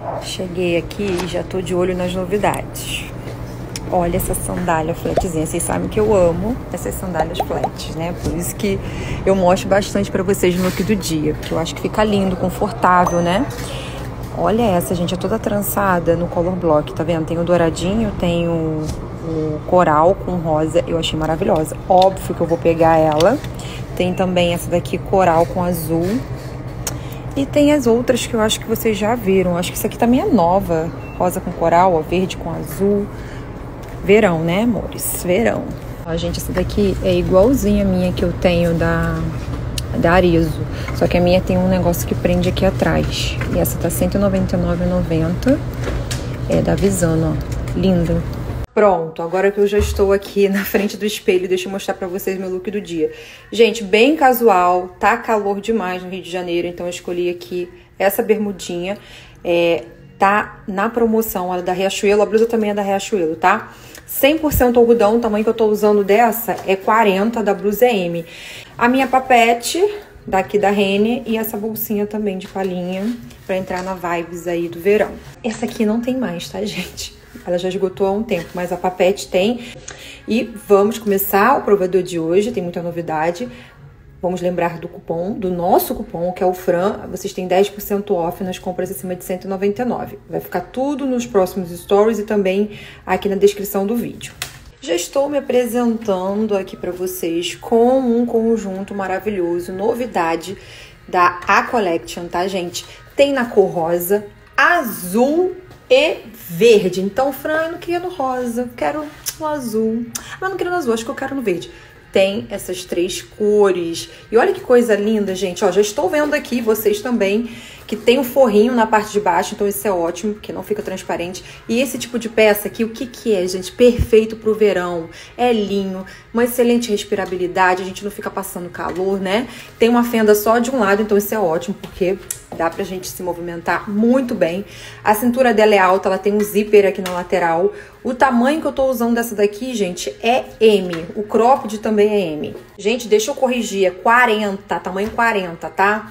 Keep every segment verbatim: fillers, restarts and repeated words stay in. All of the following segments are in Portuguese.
Cheguei aqui e já tô de olho nas novidades. Olha essa sandália flatzinha. Vocês sabem que eu amo essas sandálias flats, né? Por isso que eu mostro bastante pra vocês no look do dia. Porque eu acho que fica lindo, confortável, né? Olha essa, gente. É toda trançada no color block, tá vendo? Tem o douradinho, tem o, o coral com rosa. Eu achei maravilhosa. Óbvio que eu vou pegar ela. Tem também essa daqui, coral com azul. E tem as outras que eu acho que vocês já viram. Acho que isso aqui também é nova. Rosa com coral, ó, verde com azul. Verão, né, amores? Verão. Ó, gente, essa daqui é igualzinha a minha que eu tenho da, da Arezzo. Só que a minha tem um negócio que prende aqui atrás. E essa tá cento e noventa e nove reais e noventa centavos. É da Visano, ó. Linda. Pronto, agora que eu já estou aqui na frente do espelho, deixa eu mostrar pra vocês meu look do dia. Gente, bem casual, tá calor demais no Rio de Janeiro, então eu escolhi aqui essa bermudinha. É, tá na promoção, ela é da Riachuelo, a blusa também é da Riachuelo, tá? cem por cento algodão, o tamanho que eu tô usando dessa é quarenta, da blusa é M. A minha papete, daqui da Renner, e essa bolsinha também de palhinha, pra entrar na vibes aí do verão. Essa aqui não tem mais, tá, gente? Ela já esgotou há um tempo, mas a papete tem. E vamos começar o provador de hoje, tem muita novidade. Vamos lembrar do cupom, do nosso cupom, que é o Fran. Vocês têm dez por cento off nas compras acima de cento e noventa e nove reais. Vai ficar tudo nos próximos stories e também aqui na descrição do vídeo. Já estou me apresentando aqui para vocês com um conjunto maravilhoso, novidade da A Collection, tá, gente? Tem na cor rosa, azul e verde. Então, Fran, eu não queria no rosa, eu quero no azul. Mas eu não queria no azul, acho que eu quero no verde. Tem essas três cores. E olha que coisa linda, gente. Ó, já estou vendo aqui, vocês também, que tem um forrinho na parte de baixo. Então isso é ótimo, porque não fica transparente. E esse tipo de peça aqui, o que que é, gente? Perfeito pro verão. É linho, uma excelente respirabilidade. A gente não fica passando calor, né? Tem uma fenda só de um lado, então isso é ótimo, porque dá pra gente se movimentar muito bem. A cintura dela é alta, ela tem um zíper aqui na lateral. O tamanho que eu tô usando dessa daqui, gente, é M. O cropped também é M. Gente, deixa eu corrigir, é quarenta, tamanho quarenta, tá?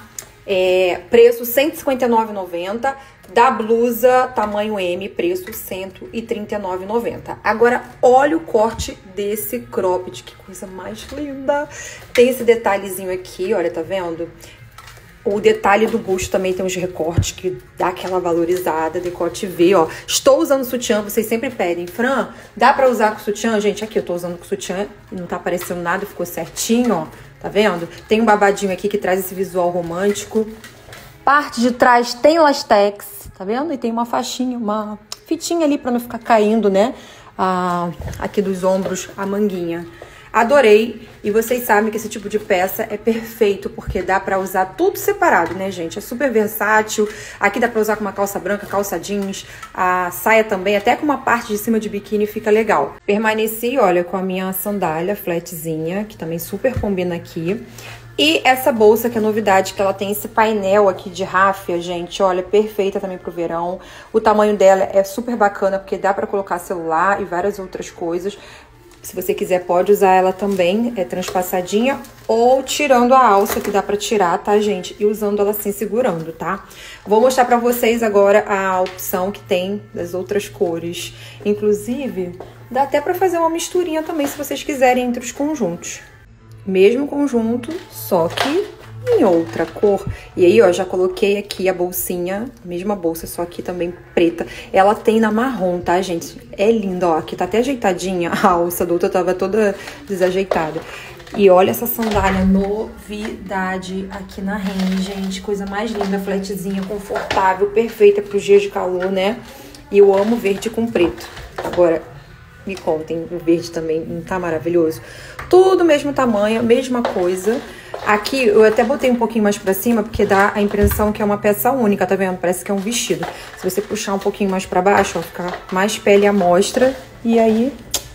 É, preço cento e cinquenta e nove reais e noventa centavos. Da blusa, tamanho M, preço cento e trinta e nove reais e noventa centavos. Agora, olha o corte desse cropped, que coisa mais linda. Tem esse detalhezinho aqui, olha, tá vendo? O detalhe do busto também tem uns recortes que dá aquela valorizada, decote V, ó. Estou usando sutiã, vocês sempre pedem. Fran, dá pra usar com sutiã? Gente, aqui eu tô usando com sutiã e não tá aparecendo nada, ficou certinho, ó. Tá vendo? Tem um babadinho aqui que traz esse visual romântico. Parte de trás tem lastex, tá vendo? E tem uma faixinha, uma fitinha ali pra não ficar caindo, né? Ah, aqui dos ombros, a manguinha. Adorei, e vocês sabem que esse tipo de peça é perfeito, porque dá pra usar tudo separado, né, gente? É super versátil, aqui dá pra usar com uma calça branca, calça jeans, a saia também, até com uma parte de cima de biquíni fica legal. Permaneci, olha, com a minha sandália flatzinha, que também super combina aqui. E essa bolsa, que é novidade, que ela tem esse painel aqui de ráfia, gente, olha, perfeita também pro verão. O tamanho dela é super bacana, porque dá pra colocar celular e várias outras coisas. Se você quiser, pode usar ela também, é transpassadinha, ou tirando a alça, que dá pra tirar, tá, gente? E usando ela assim, segurando, tá? Vou mostrar pra vocês agora a opção que tem das outras cores. Inclusive, dá até pra fazer uma misturinha também, se vocês quiserem, entre os conjuntos. Mesmo conjunto, só que em outra cor. E aí, ó, já coloquei aqui a bolsinha, mesma bolsa, só aqui também preta. Ela tem na marrom, tá, gente? É linda, ó, aqui tá até ajeitadinha. A alça da outra tava toda desajeitada. E olha essa sandália, novidade aqui na Renner, gente. Coisa mais linda, flatzinha, confortável, perfeita pros dias de calor, né? E eu amo verde com preto. Agora, me contem, o verde também não tá maravilhoso? Tudo mesmo tamanho, mesma coisa. Aqui eu até botei um pouquinho mais pra cima, porque dá a impressão que é uma peça única, tá vendo? Parece que é um vestido. Se você puxar um pouquinho mais pra baixo, ó, fica mais pele à mostra. E aí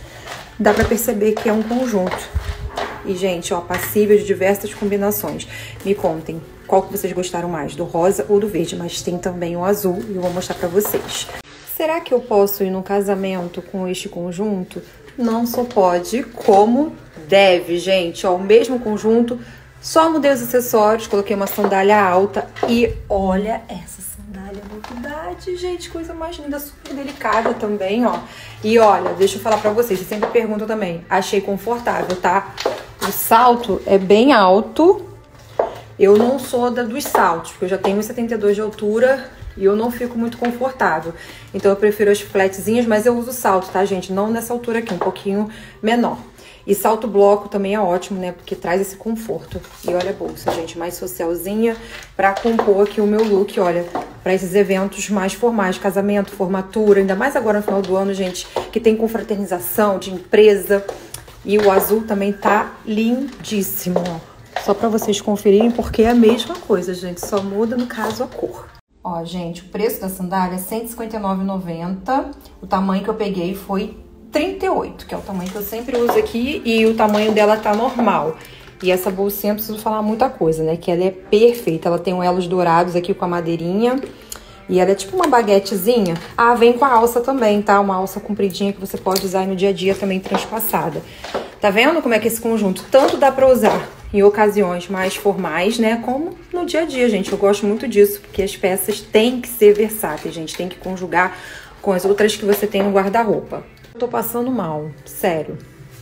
dá pra perceber que é um conjunto. E, gente, ó, passível de diversas combinações. Me contem qual que vocês gostaram mais, do rosa ou do verde. Mas tem também o azul e eu vou mostrar pra vocês. Será que eu posso ir no casamento com este conjunto? Não só pode, como deve, gente. Ó, o mesmo conjunto, só mudei os acessórios, coloquei uma sandália alta e olha essa sandália novidade. novidade, gente, coisa mais linda, super delicada também, ó. E olha, deixa eu falar pra vocês, vocês sempre perguntam também, achei confortável, tá? O salto é bem alto, eu não sou da dos saltos, porque eu já tenho um e setenta e dois de altura e eu não fico muito confortável. Então eu prefiro as flatzinhas, mas eu uso salto, tá, gente? Não nessa altura aqui, um pouquinho menor. E salto bloco também é ótimo, né? Porque traz esse conforto. E olha a bolsa, gente, mais socialzinha pra compor aqui o meu look, olha, pra esses eventos mais formais, casamento, formatura, ainda mais agora no final do ano, gente, que tem confraternização de empresa. E o azul também tá lindíssimo, ó. Só pra vocês conferirem, porque é a mesma coisa, gente, só muda, no caso, a cor. Ó, gente, o preço da sandália é cento e cinquenta e nove reais e noventa centavos. O tamanho que eu peguei foi trinta e oito, que é o tamanho que eu sempre uso aqui, e o tamanho dela tá normal. E essa bolsinha, eu preciso falar muita coisa, né? Que ela é perfeita, ela tem elos dourados aqui com a madeirinha, e ela é tipo uma baguetezinha. Ah, vem com a alça também, tá? Uma alça compridinha que você pode usar no dia a dia também transpassada. Tá vendo como é que esse conjunto tanto dá pra usar em ocasiões mais formais, né? Como no dia a dia, gente. Eu gosto muito disso, porque as peças têm que ser versáteis, gente. Tem que conjugar com as outras que você tem no guarda-roupa. Tô passando mal, sério.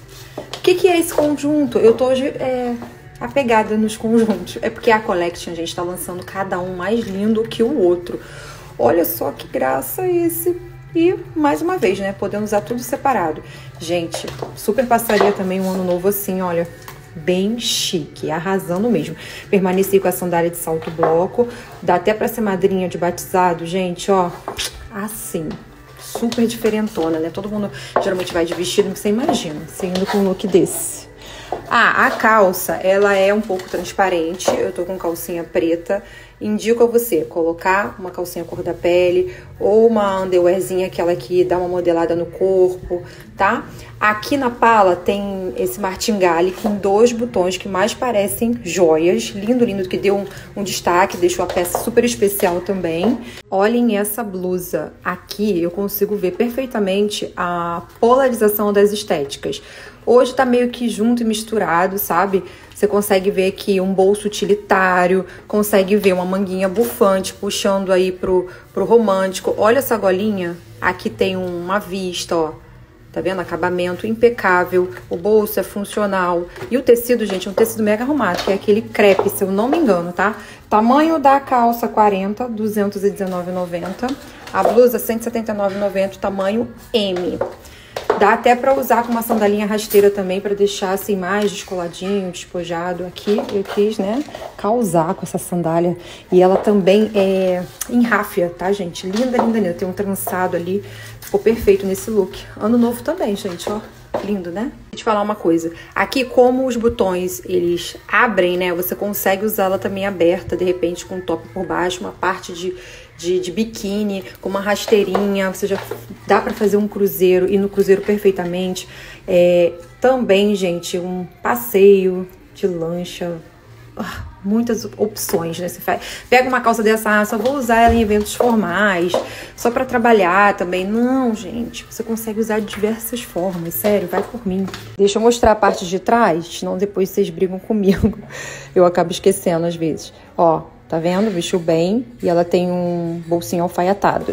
O que que é esse conjunto? Eu tô hoje é, apegada nos conjuntos. É porque a Collection, gente, tá lançando cada um mais lindo que o outro. Olha só que graça esse. E, mais uma vez, né, podendo usar tudo separado. Gente, super passaria também um ano novo assim, olha, bem chique, arrasando mesmo. Permaneci com a sandália de salto bloco. Dá até pra ser madrinha de batizado, gente, ó, assim. Super diferentona, né? Todo mundo geralmente vai de vestido, você imagina, você indo com um look desse. Ah, a calça, ela é um pouco transparente, eu tô com calcinha preta. Indico a você colocar uma calcinha cor da pele ou uma underwearzinha, aquela que dá uma modelada no corpo, tá? Aqui na pala tem esse martingale com dois botões que mais parecem joias. Lindo, lindo, que deu um, um destaque, deixou a peça super especial também. Olhem essa blusa. Aqui eu consigo ver perfeitamente a polarização das estéticas. Hoje tá meio que junto e misturado, sabe? Você consegue ver aqui um bolso utilitário, consegue ver uma manguinha bufante puxando aí pro, pro romântico. Olha essa golinha, aqui tem uma vista, ó. Tá vendo? Acabamento impecável, o bolso é funcional. E o tecido, gente, é um tecido mega arrumado, que é aquele crepe, se eu não me engano, tá? Tamanho da calça quarenta, duzentos e dezenove reais e noventa centavos. A blusa cento e setenta e nove reais e noventa centavos, tamanho M. Dá até pra usar com uma sandalinha rasteira também, pra deixar assim mais descoladinho, despojado. Aqui eu quis, né, causar com essa sandália. E ela também é em ráfia, tá, gente? Linda, linda, linda. Tem um trançado ali, ficou perfeito nesse look. Ano novo também, gente, ó. Lindo, né? Deixa eu te falar uma coisa. Aqui, como os botões, eles abrem, né? Você consegue usá-la também aberta, de repente, com um top por baixo, uma parte de, de, de biquíni, com uma rasteirinha. Você já dá pra fazer um cruzeiro, ir no cruzeiro perfeitamente. É, também, gente, um passeio de lancha. Ah, muitas opções, né? Você faz, pega uma calça dessa, ah, só vou usar ela em eventos formais, só pra trabalhar também. Não, gente, você consegue usar de diversas formas, sério, vai por mim. Deixa eu mostrar a parte de trás, senão depois vocês brigam comigo. Eu acabo esquecendo às vezes. Ó, tá vendo? Vestiu bem e ela tem um bolsinho alfaiatado.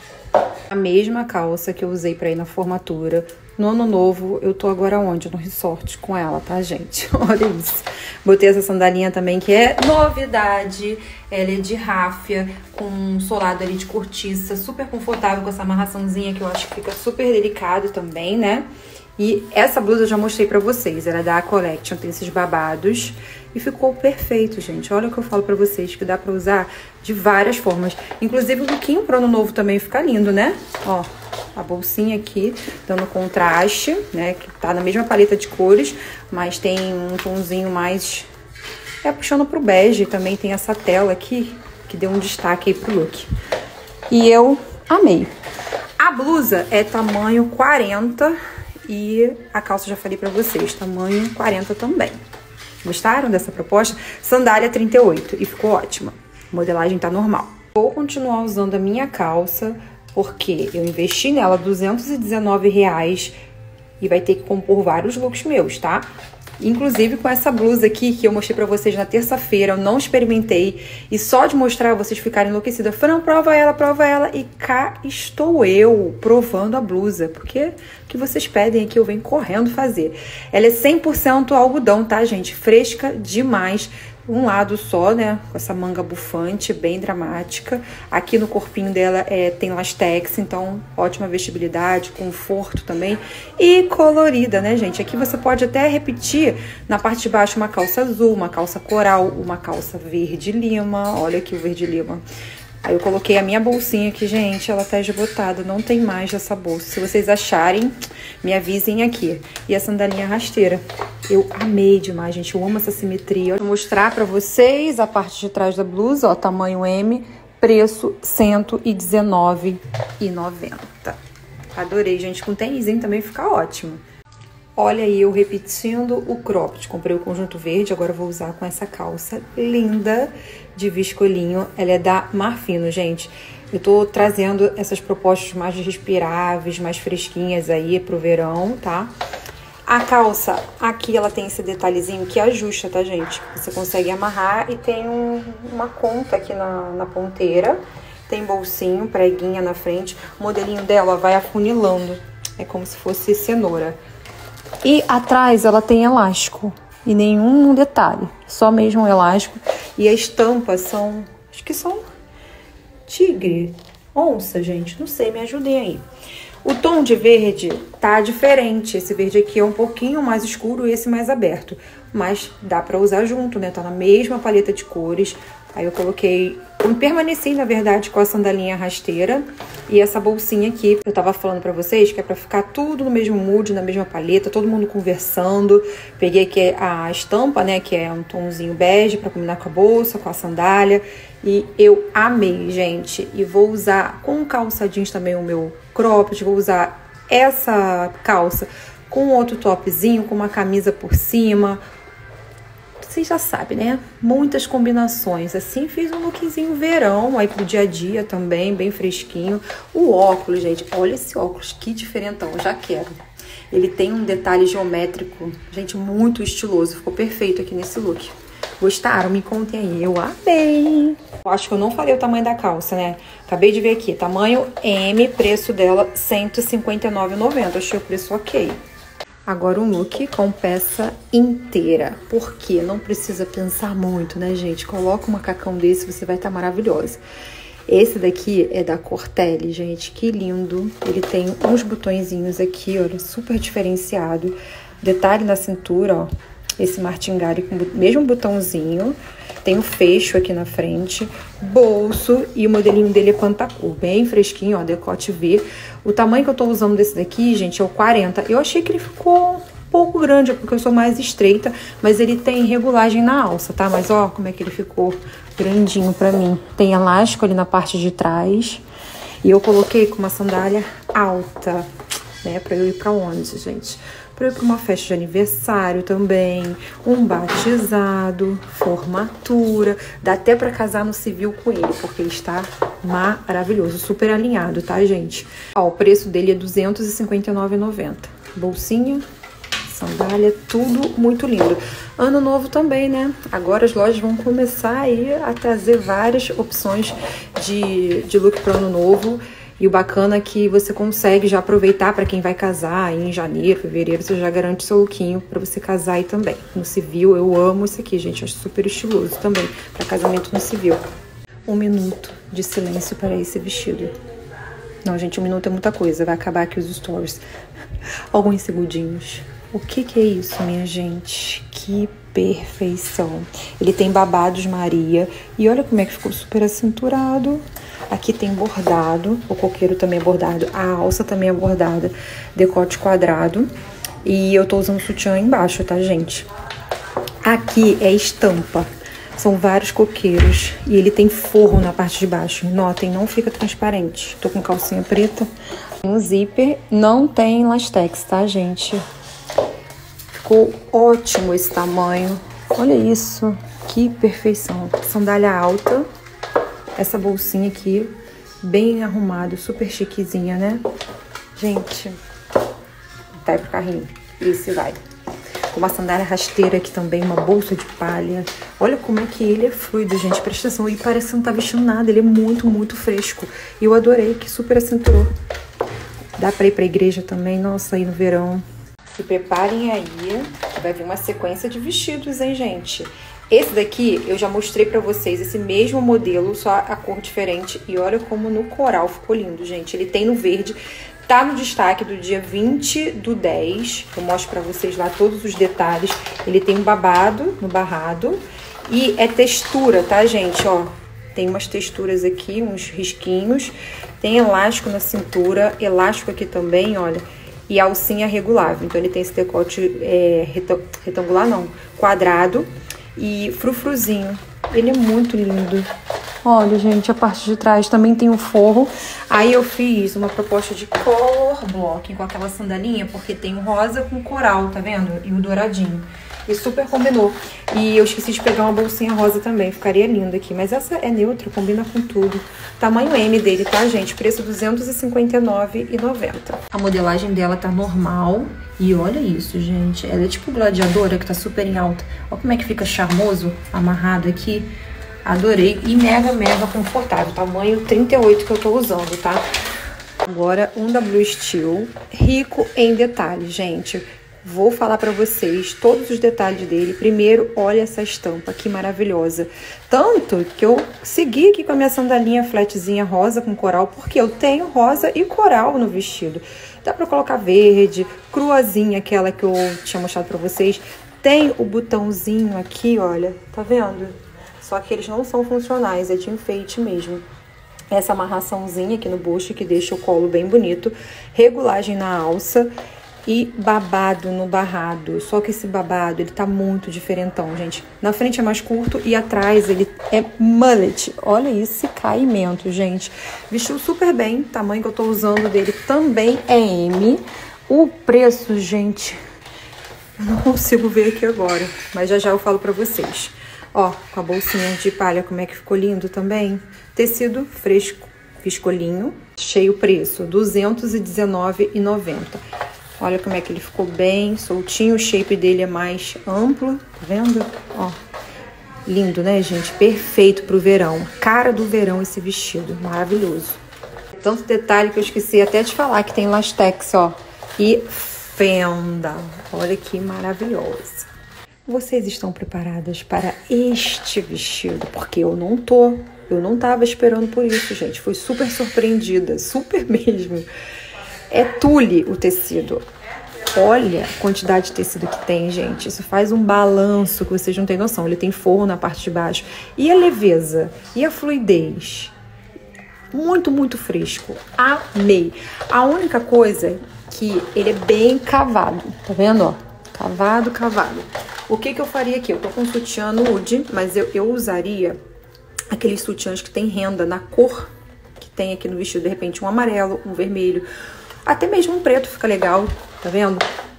A mesma calça que eu usei pra ir na formatura. No ano novo, eu tô agora onde? No resort com ela, tá, gente? Olha isso. Botei essa sandalinha também, que é novidade. Ela é de ráfia, com um solado ali de cortiça. Super confortável com essa amarraçãozinha, que eu acho que fica super delicado também, né? E essa blusa eu já mostrei pra vocês. Ela é da Collection, tem esses babados. E ficou perfeito, gente. Olha o que eu falo pra vocês, que dá pra usar de várias formas. Inclusive o lookinho pro ano novo também fica lindo, né? Ó, a bolsinha aqui, dando contraste, né? Que tá na mesma paleta de cores, mas tem um tonzinho mais... É, puxando pro bege. Também tem essa tela aqui, que deu um destaque aí pro look. E eu amei. A blusa é tamanho quarenta e a calça já falei pra vocês, tamanho quarenta também. Gostaram dessa proposta? Sandália trinta e oito e ficou ótima. A modelagem tá normal. Vou continuar usando a minha calça, porque eu investi nela duzentos e dezenove reais e vai ter que compor vários looks meus, tá? Inclusive com essa blusa aqui que eu mostrei pra vocês na terça-feira, eu não experimentei. E só de mostrar vocês ficarem enlouquecidas. Fran, prova ela, prova ela. E cá estou eu provando a blusa. Porque o que vocês pedem aqui eu venho correndo fazer. Ela é cem por cento algodão, tá, gente? Fresca demais. Um lado só, né? Com essa manga bufante, bem dramática. Aqui no corpinho dela é, tem lastex, então ótima vestibilidade, conforto também. E colorida, né, gente? Aqui você pode até repetir na parte de baixo uma calça azul, uma calça coral, uma calça verde lima. Olha aqui o verde lima. Aí eu coloquei a minha bolsinha aqui, gente, ela tá esgotada, não tem mais essa bolsa. Se vocês acharem, me avisem aqui. E a sandalinha rasteira. Eu amei demais, gente, eu amo essa simetria. Vou mostrar pra vocês a parte de trás da blusa, ó, tamanho M, preço cento e dezenove reais e noventa centavos. Adorei, gente, com tênisinho também fica ótimo. Olha aí, eu repetindo o cropped. Comprei o conjunto verde, agora vou usar com essa calça linda de viscolinho. Ela é da Marfino, gente. Eu tô trazendo essas propostas mais respiráveis, mais fresquinhas aí pro verão, tá? A calça, aqui ela tem esse detalhezinho que ajusta, tá, gente? Você consegue amarrar e tem um, uma conta aqui na, na ponteira. Tem bolsinho, preguinha na frente. O modelinho dela vai afunilando. É como se fosse cenoura. E atrás ela tem elástico e nenhum detalhe, só mesmo um elástico. E as tampas são, acho que são tigre, onça, gente, não sei, me ajudem aí. O tom de verde tá diferente, esse verde aqui é um pouquinho mais escuro e esse mais aberto. Mas dá pra usar junto, né, tá na mesma paleta de cores. Aí eu coloquei, eu permaneci, na verdade, com a sandalinha rasteira e essa bolsinha aqui. Eu tava falando pra vocês que é pra ficar tudo no mesmo mood, na mesma paleta, todo mundo conversando. Peguei aqui a estampa, né, que é um tomzinho bege pra combinar com a bolsa, com a sandália. E eu amei, gente. E vou usar com calça jeans também o meu cropped, vou usar essa calça com outro topzinho, com uma camisa por cima. Vocês já sabem, né? Muitas combinações. Assim, fiz um lookzinho verão, aí pro dia a dia também, bem fresquinho. O óculos, gente, olha esse óculos, que diferentão, já quero. Ele tem um detalhe geométrico, gente, muito estiloso. Ficou perfeito aqui nesse look. Gostaram? Me contem aí. Eu amei! Eu acho que eu não falei o tamanho da calça, né? Acabei de ver aqui, tamanho M, preço dela cento e cinquenta e nove reais e noventa centavos. Achei o preço ok. Agora um look com peça inteira, porque não precisa pensar muito, né, gente? Coloca um macacão desse, você vai estar maravilhosa. Esse daqui é da Cortelli, gente, que lindo. Ele tem uns botõezinhos aqui, olha, super diferenciado. Detalhe na cintura, ó, esse martingale com o mesmo botãozinho. Tem o fecho aqui na frente, bolso e o modelinho dele é pantacur, bem fresquinho, ó, decote V. O tamanho que eu tô usando desse daqui, gente, é o quarenta. Eu achei que ele ficou um pouco grande, porque eu sou mais estreita, mas ele tem regulagem na alça, tá? Mas ó, como é que ele ficou grandinho pra mim. Tem elástico ali na parte de trás e eu coloquei com uma sandália alta, né, pra eu ir pra onde, gente? Pra eu ir pra uma festa de aniversário também, um batizado, formatura, dá até pra casar no civil com ele, porque ele está maravilhoso, super alinhado, tá, gente? Ó, o preço dele é duzentos e cinquenta e nove reais e noventa centavos. Bolsinha, sandália, tudo muito lindo. Ano novo também, né? Agora as lojas vão começar aí a trazer várias opções de, de look para ano novo. E o bacana é que você consegue já aproveitar para quem vai casar aí em janeiro, fevereiro, você já garante seu lookinho para você casar aí também. No civil, eu amo isso aqui, gente, acho super estiloso também para casamento no civil. Um minuto de silêncio para esse vestido. Não, gente, um minuto é muita coisa, vai acabar aqui os stories. Alguns segundinhos. O que que é isso, minha gente? Que perfeição. Ele tem babados Maria e olha como é que ficou super acinturado. Aqui tem bordado, o coqueiro também é bordado, a alça também é bordada, decote quadrado. E eu tô usando sutiã embaixo, tá, gente? Aqui é estampa, são vários coqueiros e ele tem forro na parte de baixo. Notem, não fica transparente. Tô com calcinha preta. Um zíper, não tem lastex, tá, gente? Ficou ótimo esse tamanho. Olha isso, que perfeição. Sandália alta. Essa bolsinha aqui, bem arrumada, super chiquezinha, né? Gente, vai pro carrinho. Esse vai. com uma sandália rasteira aqui também, uma bolsa de palha. Olha como é que ele é fluido, gente, presta atenção. E parece que não tá vestindo nada, ele é muito, muito fresco. E eu adorei, que super acinturou. Dá pra ir pra igreja também, nossa, aí no verão. Se preparem aí, que vai vir uma sequência de vestidos, hein, gente? Esse daqui eu já mostrei pra vocês, esse mesmo modelo, só a cor diferente. E olha como no coral ficou lindo, gente. Ele tem no verde, tá no destaque do dia vinte do dez. Eu mostro pra vocês lá todos os detalhes. Ele tem um babado no barrado e é textura, tá, gente? Ó, tem umas texturas aqui, uns risquinhos. Tem elástico na cintura, elástico aqui também, olha. E a alcinha regulável. Então ele tem esse decote é, retangular, não, quadrado. E frufruzinho. Ele é muito lindo. Olha, gente, a parte de trás também tem um forro. Aí eu fiz uma proposta de color block com aquela sandalinha, porque tem o rosa com coral, tá vendo? E o douradinho. E super combinou. E eu esqueci de pegar uma bolsinha rosa também, ficaria linda aqui. Mas essa é neutra, combina com tudo. Tamanho M dele, tá, gente? Preço duzentos e cinquenta e nove reais e noventa centavos. A modelagem dela tá normal. E olha isso, gente. Ela é tipo gladiadora, que tá super em alta. Olha como é que fica charmoso, amarrado aqui. Adorei. E mega, mega confortável. Tamanho trinta e oito que eu tô usando, tá? Agora, um da Blue Steel. Rico em detalhes, gente. Vou falar pra vocês todos os detalhes dele. Primeiro, olha essa estampa, que maravilhosa. Tanto que eu segui aqui com a minha sandalinha flatzinha rosa com coral, porque eu tenho rosa e coral no vestido. Dá pra colocar verde, cruazinha, aquela que eu tinha mostrado pra vocês. Tem o botãozinho aqui, olha, tá vendo? Só que eles não são funcionais, é de enfeite mesmo. Essa amarraçãozinha aqui no busto, que deixa o colo bem bonito. Regulagem na alça. E babado no barrado. Só que esse babado, ele tá muito diferentão, gente. Na frente é mais curto e atrás ele é mullet. Olha esse caimento, gente. Vestiu super bem. O tamanho que eu tô usando dele também é M. O preço, gente, eu não consigo ver aqui agora. Mas já já eu falo pra vocês. Ó, com a bolsinha de palha, como é que ficou lindo também. Tecido fresco, viscolinho. Cheio preço, duzentos e dezenove reais e noventa centavos. Olha como é que ele ficou bem soltinho. O shape dele é mais amplo, tá vendo? Ó, lindo, né, gente? Perfeito pro verão. Cara do verão esse vestido, maravilhoso. Tanto detalhe que eu esqueci até de falar que tem lastex, ó. E fenda. Olha que maravilhosa. Vocês estão preparadas para este vestido? Porque eu não tô. Eu não tava esperando por isso, gente. Fui super surpreendida, super mesmo. É tule o tecido. Olha a quantidade de tecido que tem, gente. Isso faz um balanço que vocês não têm noção. Ele tem forro na parte de baixo. E a leveza? E a fluidez? Muito, muito fresco. Amei. A única coisa que ele é bem cavado. Tá vendo, ó? Cavado, cavado. O que que eu faria aqui? Eu tô com um sutiã nude, mas eu, eu usaria aqueles sutiãs que tem renda na cor que tem aqui no vestido. De repente um amarelo, um vermelho. Até mesmo um preto fica legal, tá vendo?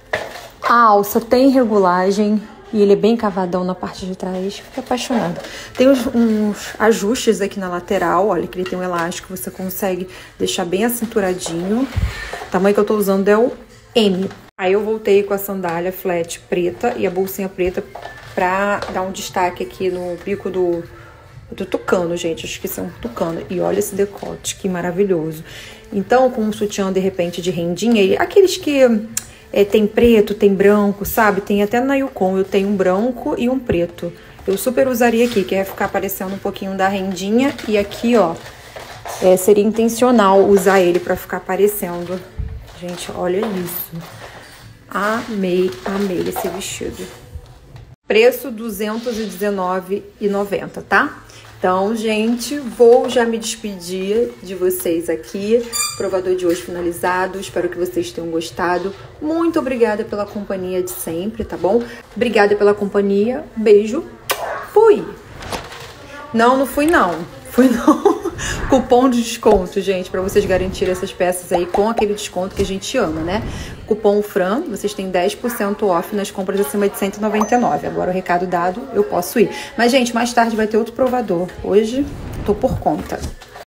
A alça tem regulagem e ele é bem cavadão na parte de trás. Fiquei apaixonada. Tem uns, uns ajustes aqui na lateral, olha que ele tem um elástico, você consegue deixar bem acinturadinho. O tamanho que eu tô usando é o M. Aí eu voltei com a sandália flat preta e a bolsinha preta pra dar um destaque aqui no bico do... do tucano, gente, acho que são tucano. E olha esse decote, que maravilhoso. Então, com um sutiã, de repente, de rendinha, ele, aqueles que é, tem preto, tem branco, sabe? Tem até na Yukon, eu tenho um branco e um preto. Eu super usaria aqui, que é ficar aparecendo um pouquinho da rendinha. E aqui, ó, é, seria intencional usar ele pra ficar aparecendo. Gente, olha isso. Amei, amei esse vestido. Preço duzentos e dezenove reais e noventa centavos, tá? Então, gente, vou já me despedir de vocês aqui. Provador de hoje finalizado. Espero que vocês tenham gostado. Muito obrigada pela companhia de sempre, tá bom? Obrigada pela companhia. Beijo. Fui! Não, não fui não. Fui não. Cupom de desconto, gente, para vocês garantirem essas peças aí com aquele desconto que a gente ama, né? Cupom Fran, vocês têm dez por cento off nas compras acima de cento e noventa e nove. Agora o recado dado, eu posso ir. Mas, gente, mais tarde vai ter outro provador. Hoje, tô por conta.